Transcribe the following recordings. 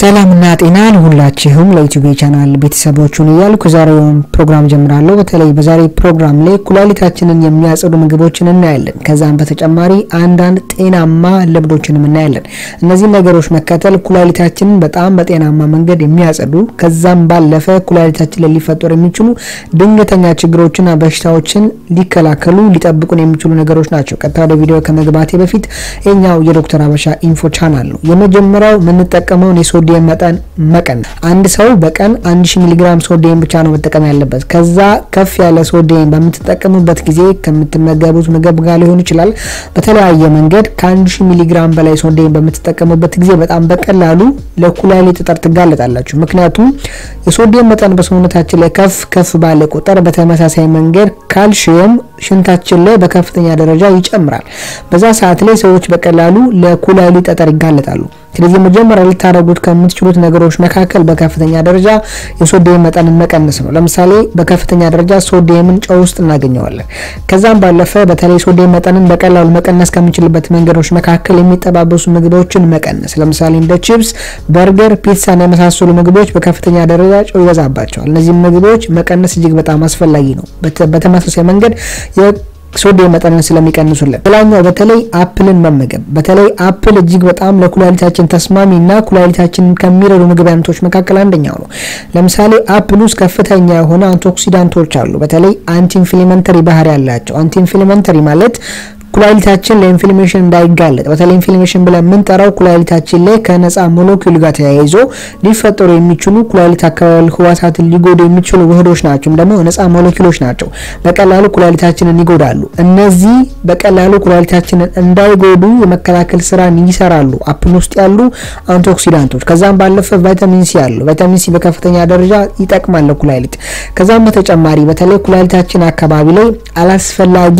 ሰላምና ጤና ለሁላችሁም ለዩቲዩብ ቻናል ቤተሰቦቹን ያልኩ ዛሬውን ፕሮግራም ጀምራለሁ። በተለይ በዛሬ ፕሮግራም ላይ ኩላሊታችንን የሚያጸዱ ምግቦችን እናያለን። ከዛም በተጨማሪ አንዳንድ ጤናማ ልምዶችንም እናያለን። እነዚህ ነገሮች መከተል ኩላሊታችንን በጣም በጤናማ መንገድ የሚያጸዱ ከዛም ባለፈ ኩላሊታችን ላይ ሊፈጠሩ የሚችሉ ድንገተኛ ችግሮችና በሽታዎችን ሊከላከሉ ሊጠብቁን የሚችሉ ነገሮች ናቸው። ቀጥታ ወደ ቪዲዮ ከመግባቴ በፊት የኛው የዶክተር አበሻ ኢንፎ ቻናል ነው። የመጀመሪያው ምን ተጠቀመው ሶዲየም መጠን መቀነስ። አንድ ሰው በቀን 1000 ሚሊግራም ሶዲየም ብቻ ነው መጠቀም ያለበት። ከዛ ከፍ ያለ ሶዲየም በምትጠቀሙበት ጊዜ ከምትመገቡት ምግብ ጋር ሊሆን ይችላል በተለያየ መንገድ ከ1000 ሚሊግራም በላይ ሶዲየም በምትጠቀሙበት ጊዜ በጣም በቀላሉ ለኩላሊት ጠጠር ትጋለጣላችሁ። ምክንያቱም የሶዲየም መጠን በሰውነታችን ላይ ከፍ ባለ ቁጥር በተመሳሳይ መንገድ ካልሲየም ሽንታችን ላይ በከፍተኛ ደረጃ ይጨምራል። በዛ ሰዓት ላይ ሰዎች በቀላሉ ለኩላሊት ጠጠር ይጋለጣሉ። ስለዚህ መጀመሪያ ልታረጉት ከምትችሉት ነገሮች መካከል በከፍተኛ ደረጃ የሶዲየም መጠን መቀነስ ነው። ለምሳሌ በከፍተኛ ደረጃ ሶዲየምን ጨው ውስጥ እናገኘዋለን። ከዛም ባለፈ በተለይ ሶዲየም መጠንን በቀላሉ መቀነስ ከምንችልበት መንገዶች መካከል የሚጠባበሱ ምግቦችን መቀነስ። ለምሳሌ እንደ ቺፕስ፣ በርገር፣ ፒዛ እና የመሳሰሉ ምግቦች በከፍተኛ ደረጃ ጨው ይበዛባቸዋል። እነዚህ ምግቦች መቀነስ እጅግ በጣም አስፈላጊ ነው። በተመሳሳይ መንገድ ሶዲየም መጠንን ስለሚቀንሱልን። ሌላኛው በተለይ አፕልን መመገብ። በተለይ አፕል እጅግ በጣም ለኩላሊታችን ተስማሚና ኩላሊታችንን ከሚረዱ ምግብ አይነቶች መካከል አንደኛው ነው። ለምሳሌ አፕል ውስጥ ከፍተኛ የሆነ አንቲኦክሲዳንቶች አሉ። በተለይ አንቲ ኢንፍላሜተሪ ባህሪ ያላቸው። አንቲ ኢንፍላሜተሪ ማለት ኩላሊታችን ለኢንፍላሜሽን እንዳይጋለጥ በተለይ ኢንፍላሜሽን ብለን ምን ጠራው ኩላሊታችን ላይ ከነፃ ሞለኪውል ጋር ተያይዞ ሊፈጠሩ የሚችሉ ኩላሊት አካባቢ ህዋሳትን ሊጎዱ የሚችሉ ውህዶች ናቸው። ደግሞ ነፃ ሞለኪውሎች ናቸው። በቀላሉ ኩላሊታችንን ይጎዳሉ። እነዚህ በቀላሉ ኩላሊታችንን እንዳይጎዱ የመከላከል ስራን ይሰራሉ አፕል ውስጥ ያሉ አንቲኦክሲዳንቶች። ከዛም ባለፈ ቫይታሚን ሲ አሉ። ቫይታሚን ሲ በከፍተኛ ደረጃ ይጠቅማል ለኩላሊት። ከዛም በተጨማሪ በተለይ ኩላሊታችን አካባቢ ላይ አላስፈላጊ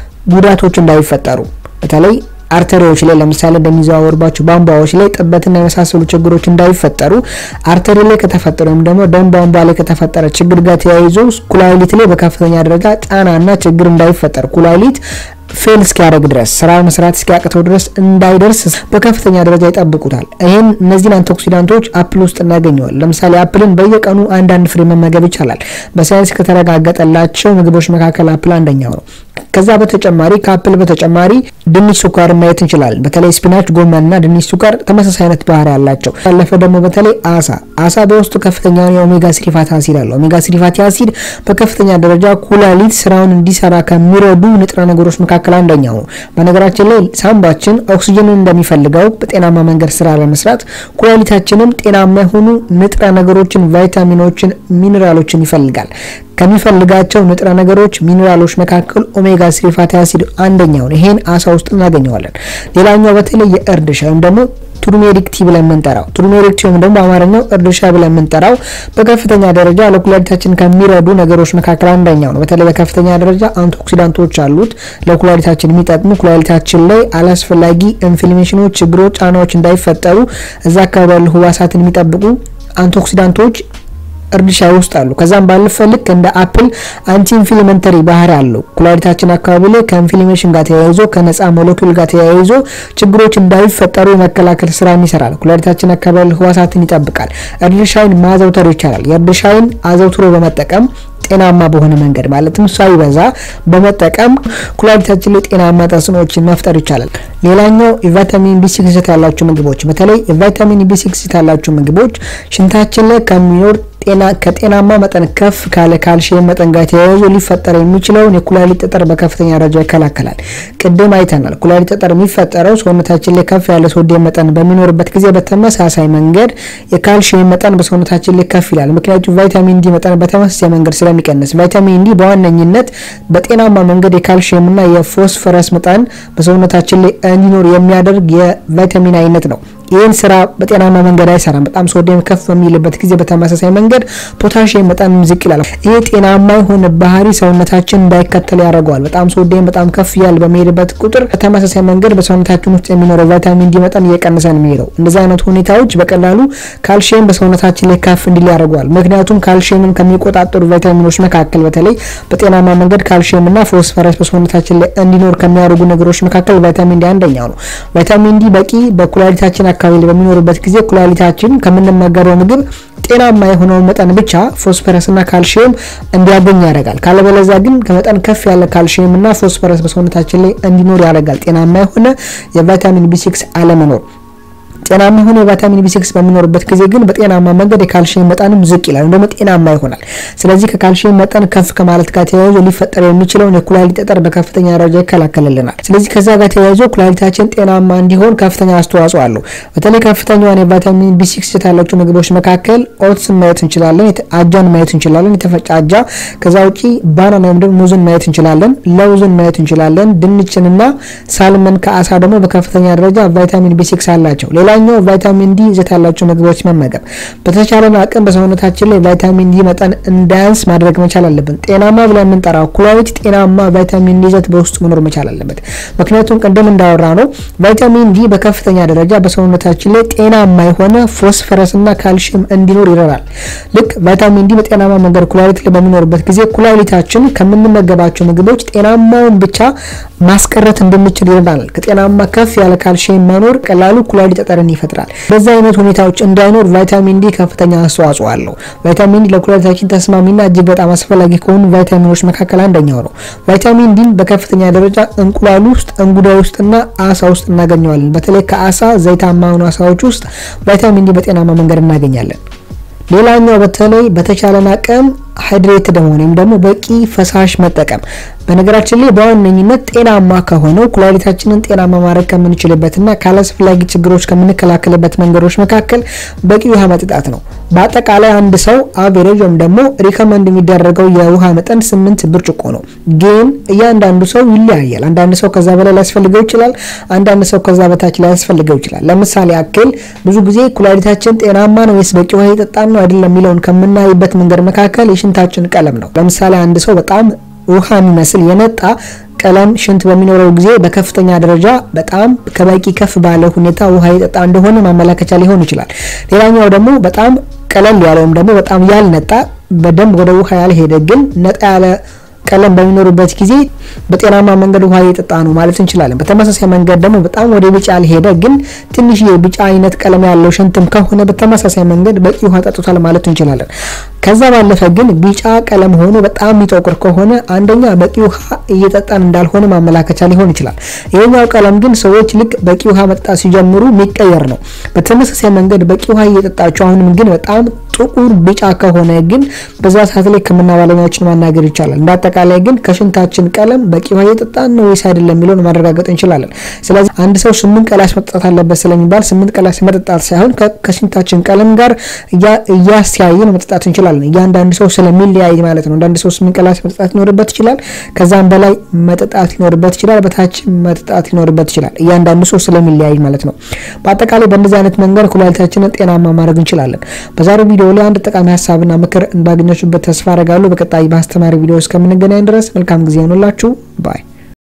ጉዳቶች እንዳይፈጠሩ በተለይ አርተሪዎች ላይ ለምሳሌ እንደሚዘዋወርባቸው ቧንቧዎች ላይ ጥበትና የመሳሰሉ ችግሮች እንዳይፈጠሩ አርተሪ ላይ ከተፈጠረም ደግሞ ደም ቧንቧ ላይ ከተፈጠረ ችግር ጋር ተያይዞ ኩላሊት ላይ በከፍተኛ ደረጃ ጫናና ችግር እንዳይፈጠር ኩላሊት ፌል እስኪያደርግ ድረስ ስራ መስራት እስኪያቅተው ድረስ እንዳይደርስ በከፍተኛ ደረጃ ይጠብቁታል። እነዚህን አንቲኦክሲዳንቶች አፕል ውስጥ እናገኘዋለን። ለምሳሌ አፕልን በየቀኑ አንዳንድ ፍሬ መመገብ ይቻላል። በሳይንስ ከተረጋገጠላቸው ምግቦች መካከል አፕል አንደኛው ነው። ከዛ በተጨማሪ ከአፕል በተጨማሪ ድንች ስኳር ማየት እንችላለን። በተለይ ስፒናች፣ ጎመንና ድንች ስኳር ተመሳሳይ አይነት ባህሪ ያላቸው። ያለፈ ደግሞ በተለይ አሳ በውስጡ ከፍተኛ የኦሜጋ 3 ፋቲ አሲድ አለው። ኦሜጋ 3 ፋቲ አሲድ በከፍተኛ ደረጃ ኩላሊት ስራውን እንዲሰራ ከሚረዱ ንጥረ ነገሮች መካከል አንደኛው ነው። በነገራችን ላይ ሳምባችን ኦክሲጅንን እንደሚፈልገው በጤናማ መንገድ ስራ ለመስራት ኩላሊታችንም ጤናማ የሆኑ ንጥረ ነገሮችን፣ ቫይታሚኖችን፣ ሚነራሎችን ይፈልጋል። ከሚፈልጋቸው ንጥረ ነገሮች ሚነራሎች መካከል ኦሜጋ 3 ፋቲ አሲድ አንደኛው ነው። ይሄን አሳ ውስጥ እናገኘዋለን። ሌላኛው በተለይ የእርድ ሻይ ደግሞ ቱርሜሪክ ቲ ብለን የምንጠራው ቱርሜሪክ ቲ ደግሞ በአማርኛው እርድ ሻይ ብለን የምንጠራው በከፍተኛ ደረጃ ለኩላሊታችን ከሚረዱ ነገሮች መካከል አንደኛው ነው። በተለይ በከፍተኛ ደረጃ አንቲኦክሲዳንቶች አሉት ለኩላሊታችን የሚጠቅሙ ኩላሊታችን ላይ አላስፈላጊ ኢንፍላሜሽኖች፣ ችግሮች፣ ጫናዎች እንዳይፈጠሩ እዛ አካባቢ ያሉ ህዋሳትን የሚጠብቁ አንቲኦክሲዳንቶች እርድ ሻይ ውስጥ አሉ። ከዛም ባለፈ ልክ እንደ አፕል አንቲ ኢንፍላሜተሪ ባህሪ አለው። ኩላሊታችን አካባቢ ላይ ከኢንፍላሜሽን ጋር ተያይዞ ከነፃ ሞለኪውል ጋር ተያይዞ ችግሮች እንዳይፈጠሩ የመከላከል ስራን ይሰራል። ኩላሊታችን አካባቢ ህዋሳትን ይጠብቃል። እርድ ሻይን ማዘውተር ይቻላል። የእርድ ሻይን አዘውትሮ በመጠቀም ጤናማ በሆነ መንገድ ማለትም ሳይበዛ በመጠቀም ኩላሊታችን ላይ ጤናማ ተጽዕኖዎችን መፍጠር ይቻላል። ሌላኛው ቪታሚን B6 ያላቸው ምግቦች በተለይ ቪታሚን B6 ያላቸው ምግቦች ሽንታችን ላይ ከሚኖር ከጤናማ መጠን ከፍ ካለ ካልሲየም መጠን ጋር ተያይዞ ሊፈጠር የሚችለውን የኩላሊት ጠጠር በከፍተኛ ደረጃ ይከላከላል። ቅድም አይተናል። ኩላሊት ጠጠር የሚፈጠረው ሰውነታችን ላይ ከፍ ያለ ሶዲየም መጠን በሚኖርበት ጊዜ በተመሳሳይ መንገድ የካልሲየም መጠን በሰውነታችን ላይ ከፍ ይላል። ምክንያቱም ቫይታሚን ዲ መጠን በተመሳሳይ መንገድ ስለሚቀንስ ቫይታሚን ዲ በዋነኝነት በጤናማ መንገድ የካልሲየምና የፎስፈረስ መጠን በሰውነታችን ላይ እንዲኖር የሚያደርግ የቫይታሚን አይነት ነው። ይህን ስራ በጤናማ መንገድ አይሰራም። በጣም ሶዲየም ከፍ በሚልበት ጊዜ በተመሳሳይ መንገድ ፖታሺየም መጠን ዝቅ ይላል። ይሄ ጤናማ የሆነ ባህሪ ሰውነታችን እንዳይከተል ያደርገዋል። በጣም ሶዲየም በጣም ከፍ ያለ በሚሄድበት ቁጥር በተመሳሳይ መንገድ በሰውነታችን ውስጥ የሚኖረው ቫይታሚን ዲ መጠን እየቀነሰ ነው የሚሄደው። እንደዚህ አይነት ሁኔታዎች በቀላሉ ካልሲየም በሰውነታችን ላይ ከፍ እንዲል ያደርገዋል። ምክንያቱም ካልሲየምን ከሚቆጣጠሩ ቫይታሚኖች መካከል በተለይ በጤናማ መንገድ ካልሲየምና ፎስፈረስ በሰውነታችን ላይ እንዲኖር ከሚያደርጉ ነገሮች መካከል ቫይታሚን ዲ አንደኛው ነው። ቫይታሚን ዲ በቂ በኩላሊታችን አካባቢ በሚኖርበት ጊዜ ኩላሊታችን ከምንመገበው ምግብ ጤናማ የሆነው መጠን ብቻ ፎስፈረስ እና ካልሲየም እንዲያገኝ ያደርጋል። ካለበለዚያ ግን ከመጠን ከፍ ያለ ካልሲየም እና ፎስፈረስ በሰውነታችን ላይ እንዲኖር ያደርጋል። ጤናማ የሆነ የቫይታሚን B6 አለመኖር። ጤናማ የሆነ የቫይታሚን B6 በሚኖርበት ጊዜ ግን በጤናማ መንገድ የካልሲየም መጠንም ዝቅ ይላል፣ እንደውም ጤናማ ይሆናል። ስለዚህ ከካልሲየም መጠን ከፍ ከማለት ጋር ተያይዞ ሊፈጠር የሚችለው የኩላሊት ጠጠር በከፍተኛ ደረጃ ይከላከልልናል። ስለዚህ ከዛ ጋር ተያይዞ ኩላሊታችን ጤናማ እንዲሆን ከፍተኛ አስተዋጽኦ አለው። በተለይ ከፍተኛውን የቫይታሚን B6 ያላቸው ምግቦች መካከል ኦትስ ማየት እንችላለን፣ አጃን ማየት እንችላለን፣ የተፈጨ አጃ። ከዛ ውጪ ባናና ወይም ደግሞ ሙዝን ማየት እንችላለን፣ ለውዝን ማየት እንችላለን። ድንችንና ሳልመን ከአሳ ደግሞ በከፍተኛ ደረጃ ቫይታሚን B6 አላቸው። ሌላኛው ቫይታሚን ዲ ይዘት ያላቸው ምግቦች መመገብ። በተቻለን አቅም በሰውነታችን ላይ ቫይታሚን ዲ መጠን እንዳያንስ ማድረግ መቻል አለብን። ጤናማ ብለን የምንጠራው ኩላሊት ጤናማ ቫይታሚን ዲ ይዘት በውስጡ መኖር መቻል አለበት። ምክንያቱም ቀደም እንዳወራ ነው ቫይታሚን ዲ በከፍተኛ ደረጃ በሰውነታችን ላይ ጤናማ የሆነ ፎስፈረስና ካልሲየም እንዲኖር ይረዳል። ልክ ቫይታሚን ዲ በጤናማ መንገድ ኩላሊት ላይ በሚኖርበት ጊዜ ኩላሊታችን ከምንመገባቸው ምግቦች ጤናማውን ብቻ ማስቀረት እንድንችል ይረዳናል። ከጤናማ ከፍ ያለ ካልሲየም መኖር ቀላሉ ኩላሊት ጠጠርን ይፈጥራል። በዛ አይነት ሁኔታዎች እንዳይኖር ቫይታሚን ዲ ከፍተኛ አስተዋጽኦ አለው። ቫይታሚን ዲ ለኩላሊታችን ተስማሚና እጅግ በጣም አስፈላጊ ከሆኑ ቫይታሚኖች መካከል አንደኛው ነው። ቫይታሚን ዲ በከፍተኛ ደረጃ እንቁላል ውስጥ፣ እንጉዳይ ውስጥና አሳ ውስጥ እናገኘዋለን። በተለይ ከአሳ ዘይታማ የሆኑ አሳዎች ውስጥ ቫይታሚን ዲ በጤናማ መንገድ እናገኛለን። ሌላኛው በተለይ በተቻለን አቅም ሃይድሬትድ መሆን ወይም ደግሞ በቂ ፈሳሽ መጠቀም። በነገራችን ላይ በዋነኝነት ጤናማ ከሆነው ኩላሊታችንን ጤናማ ማድረግ ከምንችልበትና ካላስፈላጊ ችግሮች ከምንከላከልበት መንገዶች መካከል በቂ ውሃ መጠጣት ነው። በአጠቃላይ አንድ ሰው አቨሬጅ ወይም ደግሞ ሪከመንድ የሚደረገው የውሃ መጠን 8 ብርጭቆ ነው። ግን እያንዳንዱ ሰው ይለያያል። አንዳንድ ሰው ከዛ በላይ ሊያስፈልገው ይችላል፣ አንዳንድ ሰው ከዛ በታች ሊያስፈልገው ይችላል። ለምሳሌ አክል ብዙ ጊዜ ኩላሊታችን ጤናማ ነው ወይስ በቂ ውሃ እየጠጣን ነው አይደለም የሚለውን ከምናይበት መንገድ መካከል የሽንታችን ቀለም ነው። ለምሳሌ አንድ ሰው በጣም ውሃ የሚመስል የነጣ ቀለም ሽንት በሚኖረው ጊዜ በከፍተኛ ደረጃ በጣም ከበቂ ከፍ ባለ ሁኔታ ውሃ እየጠጣ እንደሆነ ማመለከቻ ሊሆን ይችላል። ሌላኛው ደግሞ በጣም ቀለል ያለውም ደግሞ በጣም ያልነጣ በደንብ ወደ ውሃ ያልሄደ ግን ነጣ ያለ ቀለም በሚኖርበት ጊዜ በጤናማ መንገድ ውሃ እየጠጣ ነው ማለት እንችላለን። በተመሳሳይ መንገድ ደግሞ በጣም ወደ ቢጫ ያልሄደ ግን ትንሽ የቢጫ አይነት ቀለም ያለው ሽንትም ከሆነ በተመሳሳይ መንገድ በቂ ውሃ ጠጥቷል ማለት እንችላለን። ከዛ ባለፈ ግን ቢጫ ቀለም ሆኖ በጣም የሚጠቁር ከሆነ አንደኛ በቂ ውሃ እየጠጣን እንዳልሆነ ማመላከቻ ሊሆን ይችላል። ይሄኛው ቀለም ግን ሰዎች ልክ በቂ ውሃ መጠጣት ሲጀምሩ የሚቀየር ነው። በተመሳሳይ መንገድ በቂ ውሃ እየጠጣችሁ አሁንም ግን በጣም ጥቁር ቢጫ ከሆነ ግን በዛ ሰዓት ላይ ሕክምና ባለሙያዎችን ማናገር ይቻላል። እንዳጠቃላይ ግን ከሽንታችን ቀለም በቂ ውሃ እየጠጣን ነው ወይስ አይደለም የሚለውን ማረጋገጥ እንችላለን። ስለዚህ አንድ ሰው 8 ቀላስ መጠጣት አለበት ስለሚባል 8 ቀላስ መጠጣት ሳይሆን ከሽንታችን ቀለም ጋር እያስተያየን መጠጣት እንችላለን። እያንዳንዱ ሰው ስለሚለያይ ማለት ነው። አንዳንድ ሰው 8 ቀላስ መጠጣት ይኖርበት ይችላል፣ ከዛም በላይ መጠጣት ይኖርበት ይችላል፣ በታች መጠጣት ይኖርበት ይችላል። እያንዳንዱ ሰው ስለሚለያይ ማለት ነው። በአጠቃላይ በእንደዚህ አይነት መንገድ ኩላሊታችንን ጤናማ ማድረግ እንችላለን። በዛሬው ቪዲዮ ላይ አንድ ጠቃሚ ሐሳብና ምክር እንዳገኛችሁበት ተስፋ አደርጋለሁ። በቀጣይ በአስተማሪ ቪዲዮ እስከምንገናኝ ድረስ መልካም ጊዜ ይሁንላችሁ። ባይ